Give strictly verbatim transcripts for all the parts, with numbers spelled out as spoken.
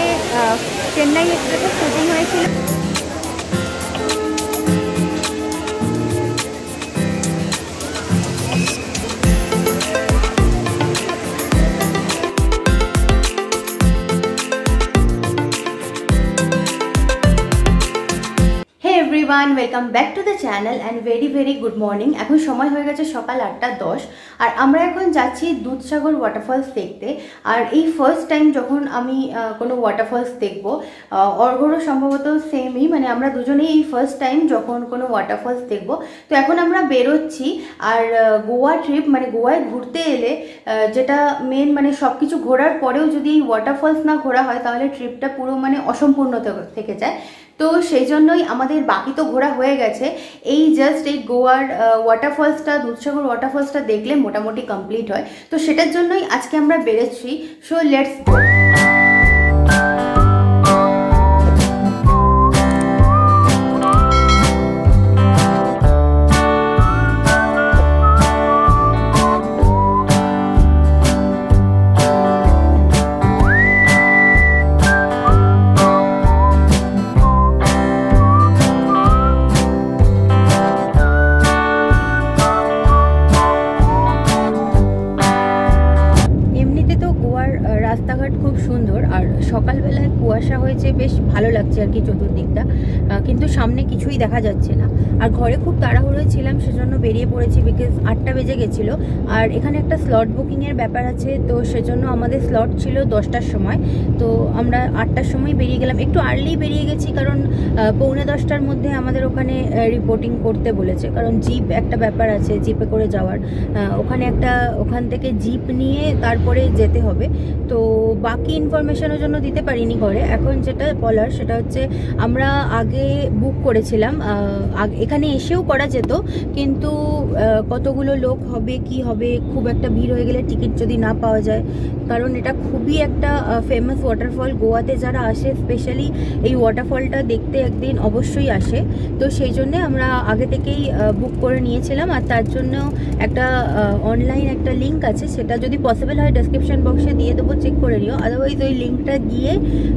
চেন্নাই এক্সপ্রেসে শুটিং হয়েছিল। Everyone, welcome back to the channel and very very good morning. এখন সময় হয়ে গেছে সকাল আটটা দশ, আর আমরা এখন যাচ্ছি দুধসাগর ওয়াটারফলস দেখতে। আর এই ফার্স্ট টাইম যখন আমি কোনো ওয়াটারফলস দেখবো, অর্ঘরও সম্ভবত সেমই, মানে আমরা দুজনেই এই ফার্স্ট টাইম যখন কোনো ওয়াটারফলস দেখবো। তো এখন আমরা বেরোচ্ছি। আর গোয়া ট্রিপ মানে গোয়ায় ঘুরতে এলে যেটা মেন, মানে সব কিছু ঘোরার পরেও যদি এই ওয়াটারফলস না ঘোরা হয় তাহলে ট্রিপটা পুরো মানে অসম্পূর্ণ থেকে যায়। তো সেই জন্যই আমাদের বাকি তো ঘোরা হয়ে গেছে, এই জাস্ট এই গোয়ার ওয়াটারফলসটা, দুধসাগর ওয়াটারফলসটা দেখলে মোটামুটি কমপ্লিট হয়। তো সেটার জন্যই আজকে আমরা বেরোচ্ছি। So let's go. রাস্তাঘাট খুব সুন্দর, আর সকালবেলায় কুয়াশা হয়েছে, বেশ ভালো লাগছে আর কি চতুর্দিকটা, কিন্তু সামনে কিছুই দেখা যাচ্ছে না। আর ঘরে খুব তাড়াহুড়ো ছিলাম, সেজন্য বেরিয়ে পড়েছি, বিকজ আটটা বেজে গেছিলো। আর এখানে একটা স্লট বুকিংয়ের ব্যাপার আছে, তো সেজন্য আমাদের স্লট ছিল দশটার সময়। তো আমরা আটটার সময় বেরিয়ে গেলাম, একটু আর্লি বেরিয়ে গেছি, কারণ পৌনে দশটার মধ্যে আমাদের ওখানে রিপোর্টিং করতে বলেছে, কারণ জিপ একটা ব্যাপার আছে, জিপে করে যাওয়ার, ওখানে একটা ওখান থেকে জিপ নিয়ে তারপরে যেতে হবে। তো বাকি ইনফরমেশনের জন্য দিতে পারিনি ঘরে। এখন যেটা বলার সেটা হচ্ছে, আমরা আগে বুক করেছিলাম, এখানে এসেও করা যেত, কিন্তু কতগুলো লোক হবে কি হবে, খুব একটা ভিড় হয়ে গেলে টিকিট যদি না পাওয়া যায়, কারণ এটা খুবই একটা ফেমাস ওয়াটারফল। গোয়াতে যারা আসে স্পেশালি এই ওয়াটারফলটা দেখতে একদিন অবশ্যই আসে। তো সেই জন্যে আমরা আগে থেকেই বুক করে নিয়েছিলাম। আর তার জন্য একটা অনলাইন একটা লিঙ্ক আছে, সেটা যদি পসিবল হয় ডেসক্রিপশন বক্সে দিয়ে দেবো, চেক করে নিও। আদারওয়াইজ ওই লিঙ্কটা গিয়ে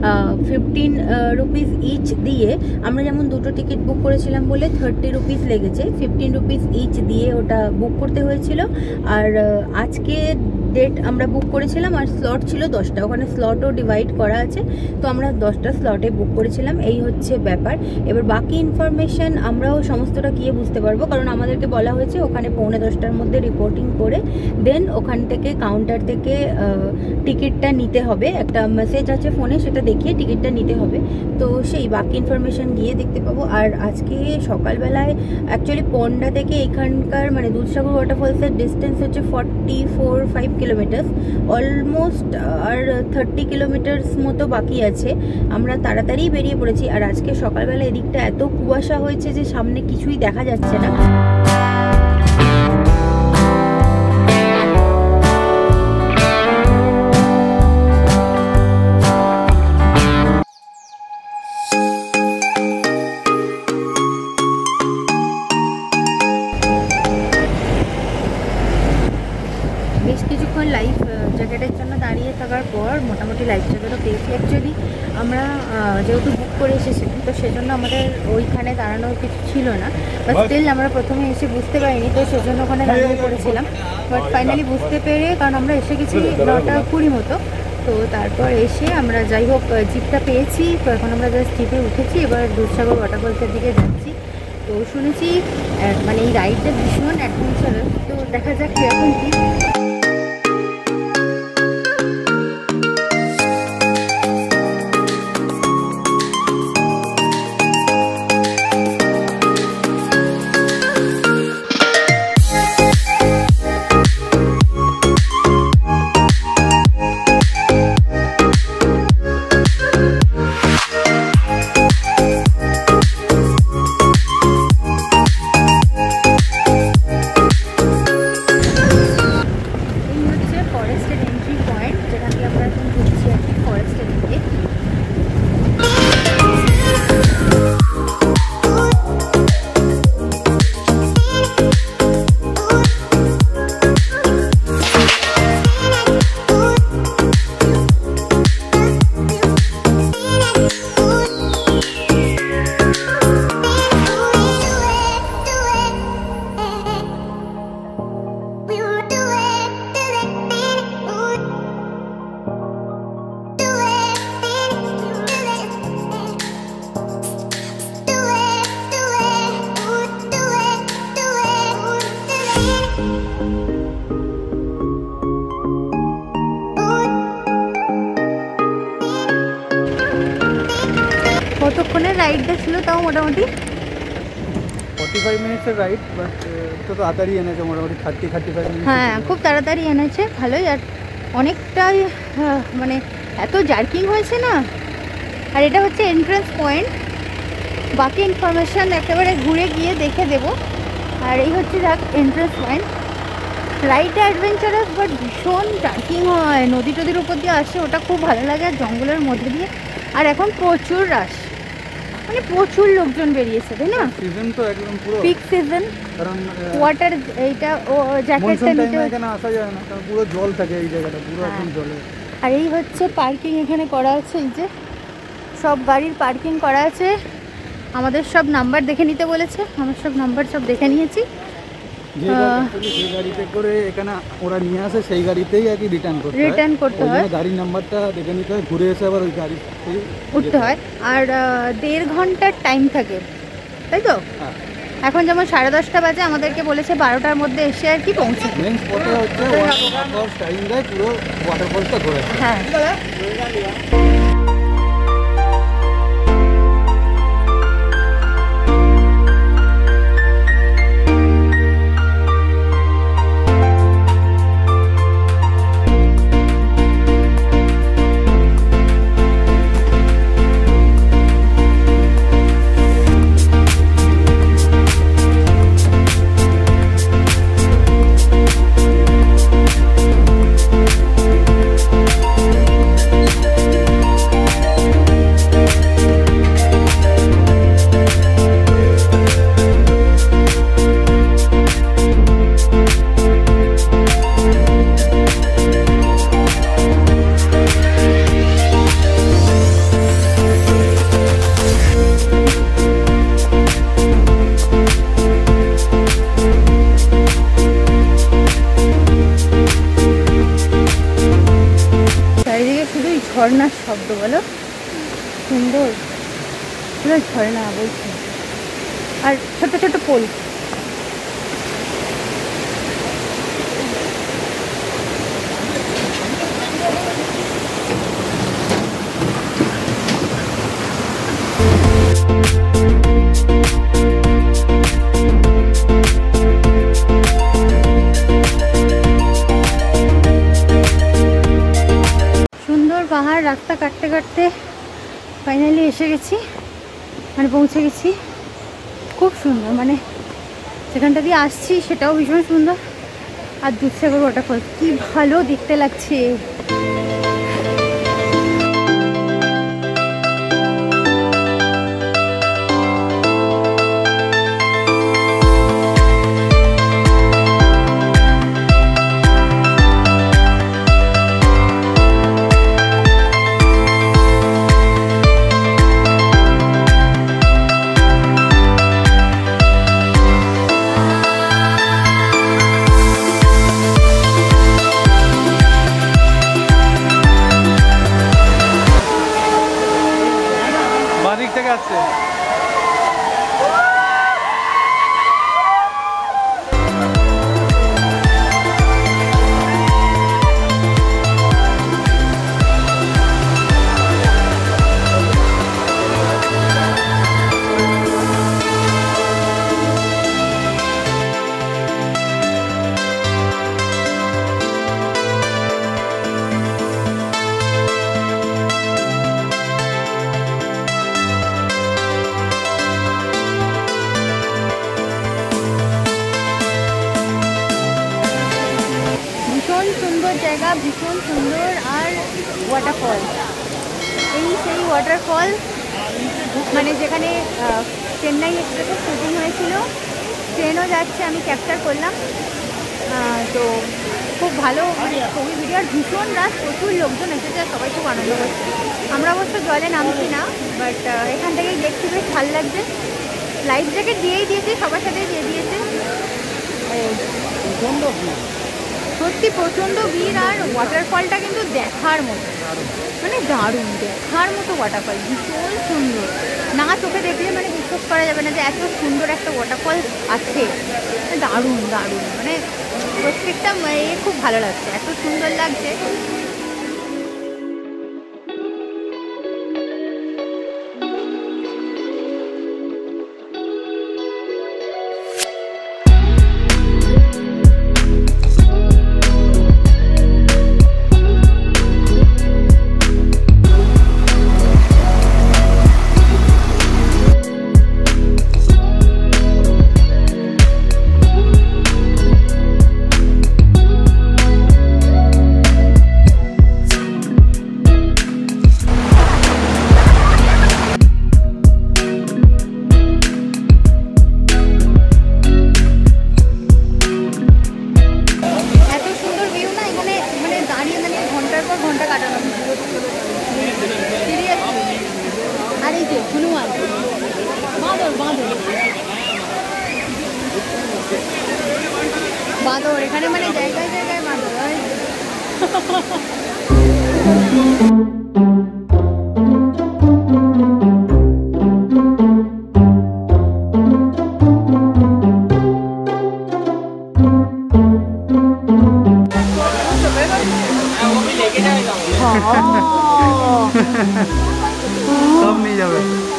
ফিফটিন রুপিস ইচ দিয়ে, আমরা যেমন দুটো টিকিট বুক করেছিলাম বলে থার্টি রুপিস লেগেছে, ফিফটিন রুপিস ইচ দিয়ে ওটা বুক করতে হয়েছিল। আর আজকে ডেট আমরা বুক করেছিলাম, আর স্লট ছিল দশটা, ওখানে স্লটও ডিভাইড করা আছে, তো আমরা দশটা স্লটে বুক করেছিলাম। এই হচ্ছে ব্যাপার। এবার বাকি ইনফরমেশন আমরাও সমস্তটা গিয়ে বুঝতে পারবো, কারণ আমাদেরকে বলা হয়েছে ওখানে পৌনে দশটার মধ্যে রিপোর্টিং করে দেন ওখান থেকে কাউন্টার থেকে টিকিটটা নিতে হবে, একটা মেসেজ আছে ফোনে, সেটা দেখিয়ে টিকিটটা নিতে হবে। তো সেই বাকি ইনফরমেশন গিয়ে দেখতে পাবো। আর আজকে সকালবেলায় অ্যাকচুয়ালি পন্ডা থেকে এখানকার মানে দুধসাগর ওয়াটারফলসের ডিস্টেন্স হচ্ছে forty four five kilometre, almost আর থার্টি কিলোমিটার্স মতো বাকি আছে। আমরা তাড়াতাড়ি বেরিয়ে পড়েছি। আর আজকে সকালবেলা এদিকটা এত কুয়াশা হয়েছে যে সামনে কিছুই দেখা যাচ্ছে না। বেশ কিছুক্ষণ লাইফ জ্যাকেটের জন্য দাঁড়িয়ে থাকার পর মোটামুটি লাইফ জ্যাকেটও পেয়েছি। অ্যাকচুয়ালি আমরা যেহেতু বুক করে এসেছিলাম, তো সেজন্য আমাদের ওইখানে দাঁড়ানোর কিছু ছিল না, বাট স্টিল আমরা প্রথমে এসে বুঝতে পারিনি, তো সেজন্য ওখানে দাঁড়িয়ে পড়েছিলাম। বাট ফাইনালি বুঝতে পেরে, কারণ আমরা এসে গেছি নটা কুড়ি মতো, তো তারপর এসে আমরা যাই হোক জিপটা পেয়েছি। তো এখন আমরা জাস্ট জিপে উঠেছি, এবার দুধসাগর ওয়াটারফলসের দিকে যাচ্ছি। তো শুনেছি মানে এই রাইডটা ভীষণ অ্যাডভেঞ্চারাস, তো দেখা যাক কীরকম কী। কতক্ষণের রাইডটা ছিল তাও মোটামুটি? ফর্টি ফাইভ মিনিটসের রাইড, বাট তো তাড়াতাড়ি এনেছে মোটামুটি থার্টি থার্টি ফাইভ মিনিট। হ্যাঁ, খুব তাড়াতাড়ি এনেছে, ভালোই। আর অনেকটাই মানে এত জার্কিং হয়েছে না। আর এটা হচ্ছে এন্ট্রান্স পয়েন্ট, বাকি ইনফরমেশান একেবারে ঘুরে গিয়ে দেখে দেব। আর এই হচ্ছে যাক এন্ট্রান্স পয়েন্ট। রাইডটা অ্যাডভেঞ্চারাস, বাট ভীষণ জার্কিং হয়, নদী টদির উপর দিয়ে আসে, ওটা খুব ভালো লাগে। আর জঙ্গলের মধ্যে দিয়ে, আর এখন প্রচুর রাশ, মানে প্রচুর লোকজন বেরিয়েছে, তাই না? সিজন তো একদম পুরো পিক সিজন, কারণ ওয়াটার এইটা ও জ্যাকেটটা নিতে এখানে আসা যায় না, কারণ পুরো জল থাকে এই জায়গাটা, পুরো একদম জলে। আর এই হচ্ছে পার্কিং এখানে করা আছে, এই যে সব গাড়ির পার্কিং করা আছে। আমাদের সব নাম্বার দেখে নিতে বলেছে, আমার সব নাম্বার সব দেখে নিয়েছি। যে গাড়িতে করে এখানে ওরা নিয়ে আসে সেই গাড়িতেই আর কি রিটার্ন করতে হয়, রিটার্ন করতে হয়, গাড়ির নাম্বারটা দেখে নিতে হয়, ঘুরে এসে আবার ওই গাড়ি উঠতে হয়। আর দেড় ঘন্টার টাইম থাকে, তাই তো? হ্যাঁ। এখন যেমন সাড়ে দশটা বাজে, আমাদেরকে বলেছে বারোটার মধ্যে এসে আর কি পৌঁছে। মেন স্পটে হচ্ছে ওয়াটারফলস টাইম দেয়, পুরো ওয়াটারফলসটা ঘোরে। হ্যাঁ, ঝর্ণার শব্দ, বলো সুন্দর, পুরো ঝর্ণা বলছে। আর ছোট ছোট পোল, পাহাড় রাস্তা কাটতে কাটতে ফাইনালি এসে গেছি, মানে পৌঁছে গেছি। খুব সুন্দর, মানে যেখানটা দিয়ে আসছি সেটাও ভীষণ সুন্দর। আর দুধসাগর ওয়াটারফল কি ভালো দেখতে লাগছে। জায়গা, ভীষণ সুন্দর। আর ওয়াটারফল, এই সেই ওয়াটারফল মানে যেখানে চেন্নাই এক্সপ্রেসের শুটিং হয়েছিল, ট্রেনও যাচ্ছে, আমি ক্যাপচার করলাম। তো খুব ভালো, মানে ছবি ভিডিও। আর ভীষণ রাত, প্রচুর লোকজন এসেছে, সবাই খুব আনন্দ করছে। আমরা অবশ্য জলে নামছি না, বাট এখান থেকেই দেখছি, বেশ ভালো লাগছে। লাইফ জ্যাকেট দিয়েই দিয়েছে, সবার সাথেই দিয়ে দিয়েছে। সত্যি প্রচণ্ড ভিড়। আর ওয়াটারফলটা কিন্তু দেখার মতো, মানে দারুণ দেখার মতো ওয়াটারফল, ভীষণ সুন্দর। না চোখে দেখলে মানে বিশ্বাস করা যাবে না যে এত সুন্দর একটা ওয়াটারফল আছে। দারুণ দারুণ, মানে প্রত্যেকটা এ খুব ভালো লাগছে, এত সুন্দর লাগছে। বাঁদর এখানে মানে জায়গায় জায়গায় বাঁদর হয়। সব নিয়ে যাবে।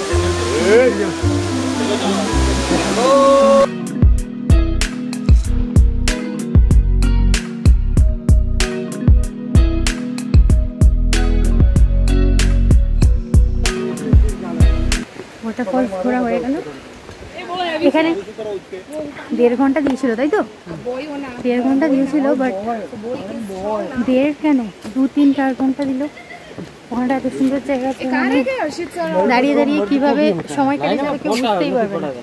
ওয়াটারফল ঘোরা হয়ে গেল। এখানে দেড় ঘন্টা দিয়েছিল তাই তো? দেড় ঘন্টা দিয়েছিল, বাট দেড় কেন দু তিন চার ঘন্টা দিল। ওখানটা এত সুন্দর জায়গা আছে, দাঁড়িয়ে দাঁড়িয়ে কিভাবে সময় কেটে যাবে কেউ বুঝতেই পারবে না।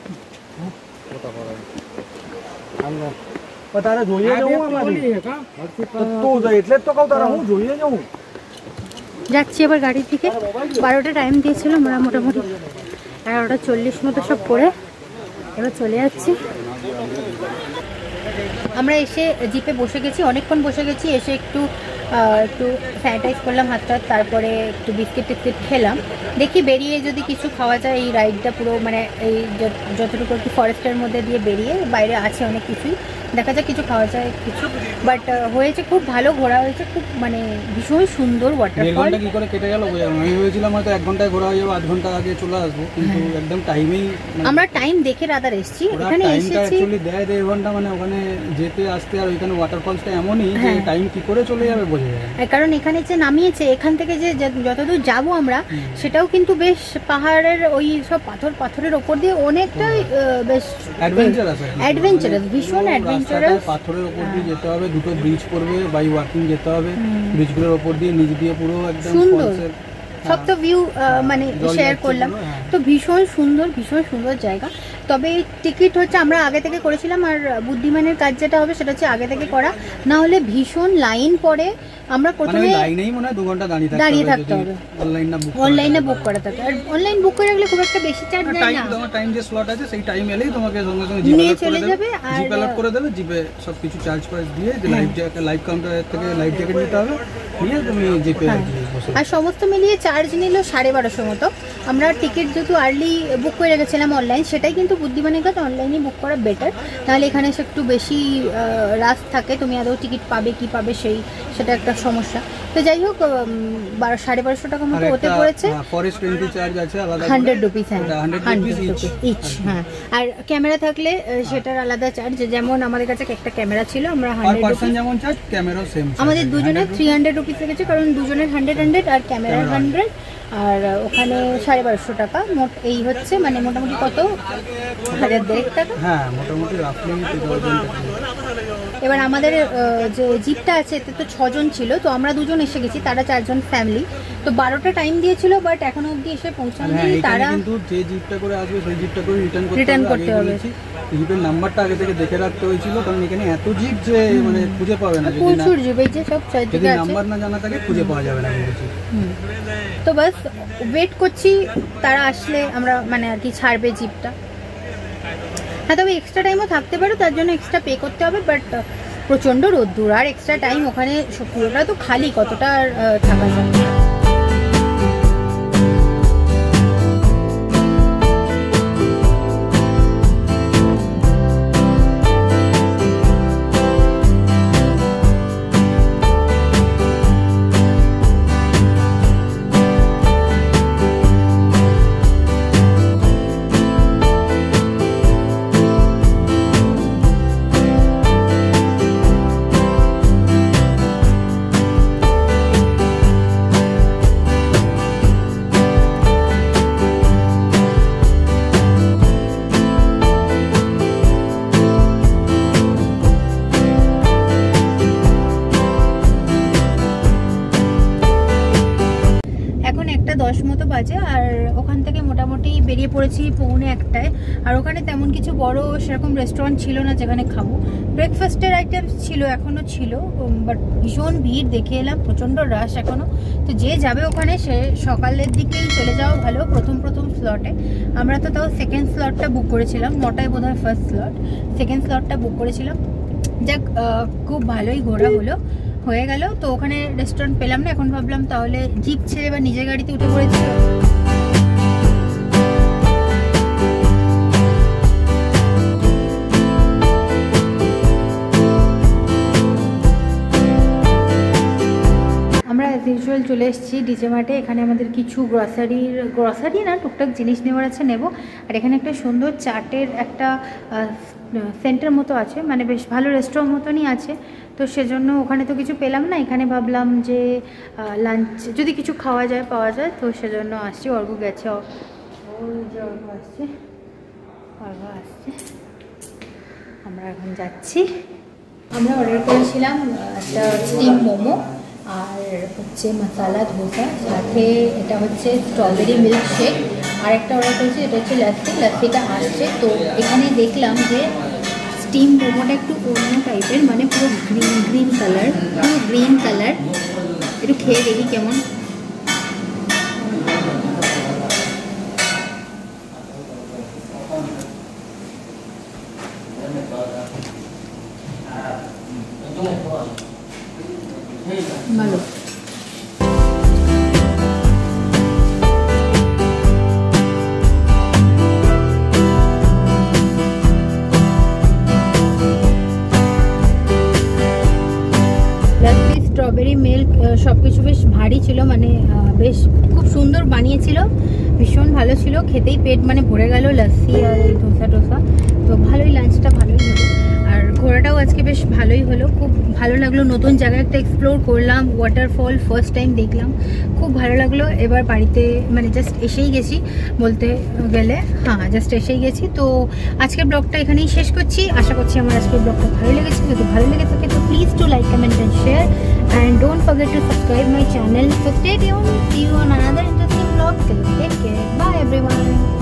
যাচ্ছি এবার গাড়ির দিকে। বারোটা টাইম দিয়েছিল, আমরা মোটামুটি এগারোটা চল্লিশ মতো সব করে এবার চলে যাচ্ছি। আমরা এসে জিপে বসে গেছি, অনেকক্ষণ বসে গেছি। এসে একটু একটু স্যানিটাইজ করলাম হাতটা, তারপরে একটু বিস্কিট টিস্কিট খেলাম। দেখি বেরিয়ে যদি কিছু খাওয়া যায়। এই রাইডটা পুরো মানে এই যতটুকু আর কি ফরেস্টের মধ্যে দিয়ে বেরিয়ে বাইরে আছে অনেক কিছুই, দেখা যাক কিছু খাওয়া যায় কিছু। বাট হয়েছে খুব ভালো, ঘোরা হয়েছে খুব, মানে ভীষণ সুন্দর ওয়াটারফল। কি করে কেটে গেল আমি ভেবেছিলাম হয়তো এক ঘন্টায় ঘোরা হয়ে যাবে, আধ ঘন্টা আগে চলে আসবো, কিন্তু একদম টাইমেই আমরা টাইম দেখে রাদার এসেছি। এখানে এসেছি দেড় দেড় ঘন্টা, মানে ওখানে যেতে আসতে আর ওইখানে ওয়াটারফলসটা এমনই যে টাইম কি করে চলে যাবে বোঝা যায়। কারণ এখানে যে নামিয়েছে, এখান থেকে যে যতদূর যাব আমরা, সেটাও কিন্তু বেশ পাহাড়ের ওই সব পাথর পাথরের ওপর দিয়ে অনেকটাই বেশ অ্যাডভেঞ্চারাস অ্যাডভেঞ্চারাস ভীষণ অ্যাডভেঞ্চারাস। পাথরের ওপর দিয়ে যেতে হবে, দুটো ব্রিজ পড়বে, বাই ওয়াকিং যেতে হবে, ব্রিজগুলোর ওপর দিয়ে নিচ দিয়ে পুরো একদম সুন্দর সব তো ভিউ মানে শেয়ার করলাম। তো ভীষণ সুন্দর, ভীষণ সুন্দর জায়গা। তবে টিকিট হচ্ছে আমরা আগে থেকে করেছিলাম, আর বুদ্ধিমানের কাজ যেটা হবে সেটা হচ্ছে আগে থেকে করা, না হলে ভীষণ লাইন পড়ে। আমরা প্রথমে লাইনেই মনে হয় দু ঘন্টা দাঁড়িয়ে থাকতে হবে, অনলাইন না বুক অনলাইনে বুক করা থাকে। আর অনলাইন বুক করে রাখলে খুব একটা বেশি চার্জ নেয় না। তোমার টাইম যে স্লট আছে সেই টাইম এলেই তোমাকে সঙ্গে সঙ্গে নিয়ে চলে যাবে, আর জিপ অ্যালার্ট করে দেবে। জিপে সবকিছু চার্জ প্রাইস দিয়ে লাইভ জ্যাকেট, লাইভ কাউন্টার থেকে লাইভ জ্যাকেট নিতে হবে, নিয়ে তুমি জিপে। আর সমস্ত মিলিয়ে চার্জ নিল সাড়ে বারোশো মতো। আমরা টিকিট যেহেতু আর্লি বুক করে রেখেছিলাম অনলাইন, সেটাই কিন্তু বুদ্ধিমানের কাছে অনলাইনে বুক করা বেটার। নাহলে এখানে এসে একটু বেশি রাশ থাকে, তুমি আদৌ টিকিট পাবে কি পাবে সেই সেটা একটা সমস্যা। তো যাই হোক, বারো সাড়ে বারোশো টাকা মতো হতে পড়েছে। ফরেস্ট এন্ট্রি চার্জ আছে আলাদা হান্ড্রেড রুপিস। হ্যাঁ হান্ড্রেড রুপিস ইচ। হ্যাঁ, আর ক্যামেরা থাকলে সেটার আলাদা চার্জ। যেমন আমাদের কাছে একটা ক্যামেরা ছিল, আমরা হান্ড্রেড রুপিস যেমন চার্জ, ক্যামেরাও সেম। আমাদের দুজনের থ্রি হান্ড্রেড রুপিস লেগেছে, কারণ দুজনের হান্ড্রেড হান্ড্রেড আর ক্যামেরার হান্ড্রেড। আর ওখানে সাড়ে বারোশো টাকা মোট। এই হচ্ছে মানে মোটামুটি কত, হাজার দেড়েক টাকা। হ্যাঁ মোটামুটি রাফলি। এবার আমাদের যে জিপটা আছে এতে তো ছজন ছিল, তো আমরা দুজন এসে গেছি, তারা চারজন ফ্যামিলি। তো বারোটা টাইম দিয়েছিল, বাট এখনো অবধি এসে পৌঁছায়নি তারা। কিন্তু যে জিপটা করে আসবে সেই জিপটা করে রিটার্ন করতে রিটার্ন করতে হবে। জিপের নাম্বারটা আগে থেকে দেখে রাখতে হয়েছিল, কারণ এখানে এত জিপ যে মানে খুঁজে পাবে না। প্রচুর জিপ, এই যে সব যদি নাম্বার না জানা থাকে খুঁজে পাওয়া যাবে না। তো বাস ওয়েট করছি তারা আসলে আমরা মানে আর কি ছাড়বে জিপটা। হ্যাঁ, তবে এক্সট্রা টাইমও থাকতে পারো, তার জন্য এক্সট্রা পে করতে হবে। বাট প্রচণ্ড রোদ্দুর, আর এক্সট্রা টাইম ওখানে পুরোটা তো খালি, কতটা আর থাকা যায়। দশ মতো বাজে, আর ওখান থেকে মোটামুটি বেরিয়ে পড়েছি পৌনে একটায়। আর ওখানে তেমন কিছু বড় সেরকম রেস্টুরেন্ট ছিল না যেখানে খাবো। ব্রেকফাস্টের আইটেমস ছিল, এখনো ছিল, বাট ভীষণ ভিড় দেখে এলাম, প্রচণ্ড রাশ এখনো। তো যে যাবে ওখানে সে সকালের দিকেই চলে যাওয়া ভালো, প্রথম প্রথম স্লটে। আমরা তো তাও সেকেন্ড স্লটটা বুক করেছিলাম, নটায় বোধ হয় ফার্স্ট স্লট, সেকেন্ড স্লটটা বুক করেছিলাম। যাক খুব ভালোই ঘোরা হলো, হয়ে গেল। তো ওখানে রেস্টুরেন্ট পেলাম না, এখন ভাবলাম তাহলে জিপ ছেড়ে বা নিজের গাড়িতে উঠে পড়েছি। আমরা অ্যাজ ইউজুয়াল চলে এসেছি ডিজে মার্টে। এখানে আমাদের কিছু গ্রসারির গ্রসারি না টুকটাক জিনিস নেওয়ার আছে, নেব। আর এখানে একটা সুন্দর চাটের একটা সেন্টার মতো আছে, মানে বেশ ভালো রেস্টুরেন্ট মতনই আছে। তো সেজন্য ওখানে তো কিছু পেলাম না, এখানে ভাবলাম যে লাঞ্চ যদি কিছু খাওয়া যায় পাওয়া যায়, তো সেজন্য আসছি। অর্ঘ গেছে, অর্ঘ আসছে, অর্ঘ আসছে, আমরা এখন যাচ্ছি। আমরা অর্ডার করেছিলাম একটা স্টিম মোমো আর হচ্ছে মশালা ধোসা, সাথে এটা হচ্ছে স্ট্রবেরি মিল্ক শেক। আর একটা অর্ডার করেছি, এটা হচ্ছে লাস্সি। লাস্সিটা আসছে। তো এখানে দেখলাম যে স্টিম মোমোটা একটু অন্য টাইপের, মানে পুরো গ্রিন গ্রিন কালার, পুরো গ্রিন কালার। একটু খেয়ে দেখি কেমন। ভালো। স্ট্রবেরি মিল্ক সব কিছু বেশ ভারী ছিল, মানে বেশ খুব সুন্দর বানিয়েছিল, ভীষণ ভালো ছিল। খেতেই পেট মানে ভরে গেল, লাস্সি আর এই ধোসা টোসা। তো ভালোই, লাঞ্চটা ভালোই হলো। আর ঘোরাটাও আজকে বেশ ভালোই হলো, খুব ভালো লাগলো। নতুন জায়গা একটা এক্সপ্লোর করলাম, ওয়াটারফল ফার্স্ট টাইম দেখলাম, খুব ভালো লাগলো। এবার বাড়িতে মানে জাস্ট এসেই গেছি বলতে গেলে, হ্যাঁ জাস্ট এসেই গেছি। তো আজকের ব্লগটা এখানেই শেষ করছি। আশা করছি আমার আজকের ব্লগটা ভালো লেগেছে। যদি ভালো লেগে থাকে তো please to like, comment and share, and don't forget to subscribe my channel. So stay tuned, see you on another interesting vlog. Till then, take care, bye everyone.